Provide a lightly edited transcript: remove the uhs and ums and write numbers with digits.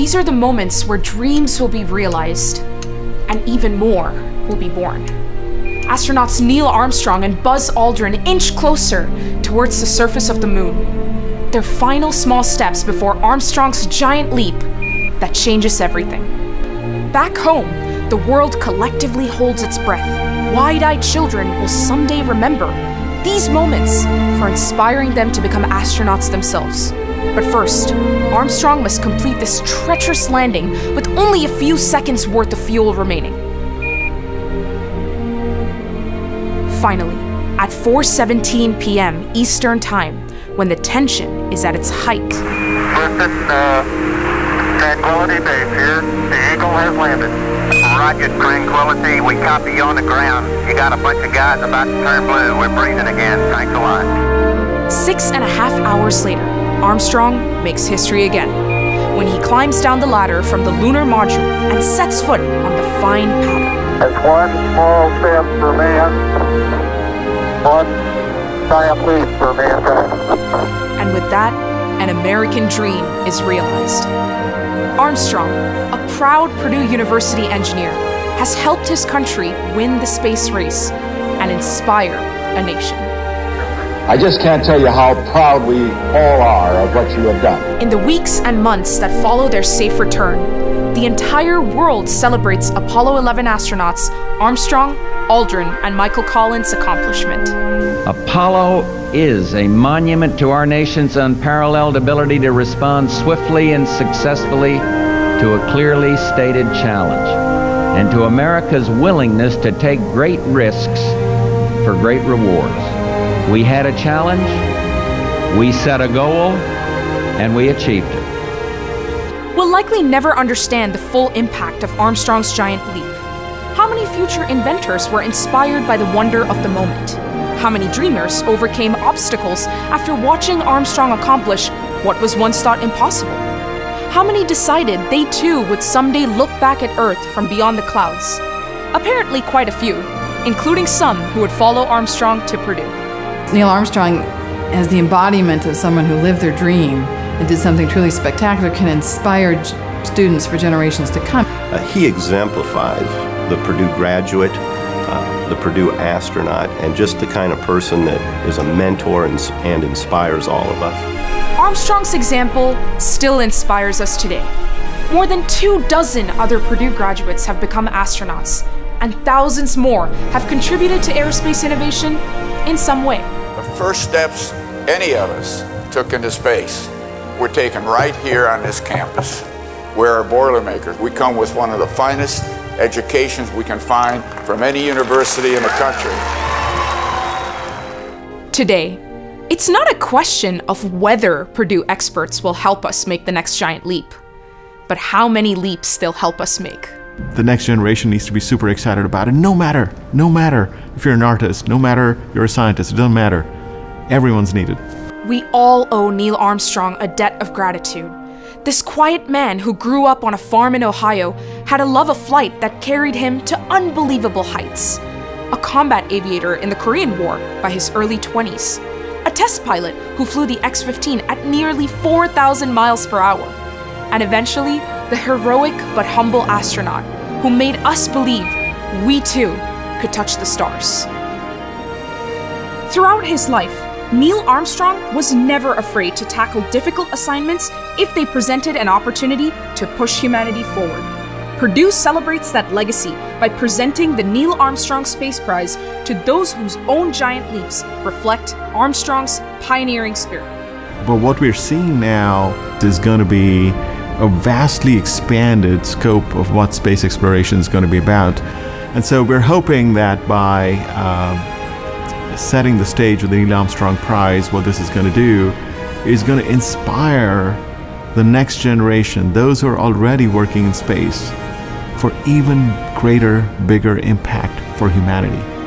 These are the moments where dreams will be realized, and even more will be born. Astronauts Neil Armstrong and Buzz Aldrin inch closer towards the surface of the moon. Their final small steps before Armstrong's giant leap that changes everything. Back home, the world collectively holds its breath. Wide-eyed children will someday remember these moments for inspiring them to become astronauts themselves. But first, Armstrong must complete this treacherous landing with only a few seconds worth of fuel remaining. Finally, at 4:17 p.m. Eastern Time, when the tension is at its height. Tranquility Base here. The Eagle has landed. Roger, Tranquility. We copy you on the ground. You got a bunch of guys about to turn blue. We're breathing again. Thanks a lot. 6.5 hours later, Armstrong makes history again, when he climbs down the ladder from the lunar module and sets foot on the fine pattern. That's one small step for man, one giant leap for mankind. And with that, an American dream is realized. Armstrong, a proud Purdue University engineer, has helped his country win the space race and inspire a nation. I just can't tell you how proud we all are of what you have done. In the weeks and months that follow their safe return, the entire world celebrates Apollo 11 astronauts Armstrong, Aldrin, and Michael Collins' accomplishment. Apollo is a monument to our nation's unparalleled ability to respond swiftly and successfully to a clearly stated challenge, and to America's willingness to take great risks for great rewards. We had a challenge, we set a goal, and we achieved it. We'll likely never understand the full impact of Armstrong's giant leap. How many future inventors were inspired by the wonder of the moment? How many dreamers overcame obstacles after watching Armstrong accomplish what was once thought impossible? How many decided they too would someday look back at Earth from beyond the clouds? Apparently quite a few, including some who would follow Armstrong to Purdue. Neil Armstrong, as the embodiment of someone who lived their dream and did something truly spectacular, can inspire students for generations to come. He exemplifies the Purdue graduate, the Purdue astronaut, and just the kind of person that is a mentor and inspires all of us. Armstrong's example still inspires us today. More than 24 other Purdue graduates have become astronauts, and thousands more have contributed to aerospace innovation in some way. The first steps any of us took into space were taken right here on this campus. We're our Boilermakers. We come with one of the finest educations we can find from any university in the country. Today, it's not a question of whether Purdue experts will help us make the next giant leap, but how many leaps they'll help us make. The next generation needs to be super excited about it, no matter if you're an artist, no matter you're a scientist, it doesn't matter. Everyone's needed. We all owe Neil Armstrong a debt of gratitude. This quiet man who grew up on a farm in Ohio had a love of flight that carried him to unbelievable heights. A combat aviator in the Korean War by his early 20s. A test pilot who flew the X-15 at nearly 4,000 miles per hour. And eventually, the heroic but humble astronaut who made us believe we too could touch the stars. Throughout his life, Neil Armstrong was never afraid to tackle difficult assignments if they presented an opportunity to push humanity forward. Purdue celebrates that legacy by presenting the Neil Armstrong Space Prize to those whose own giant leaps reflect Armstrong's pioneering spirit. But what we're seeing now is going to be a vastly expanded scope of what space exploration is going to be about. And so we're hoping that by setting the stage with the Neil Armstrong Prize, what this is going to do is going to inspire the next generation, those who are already working in space, for even greater, bigger impact for humanity.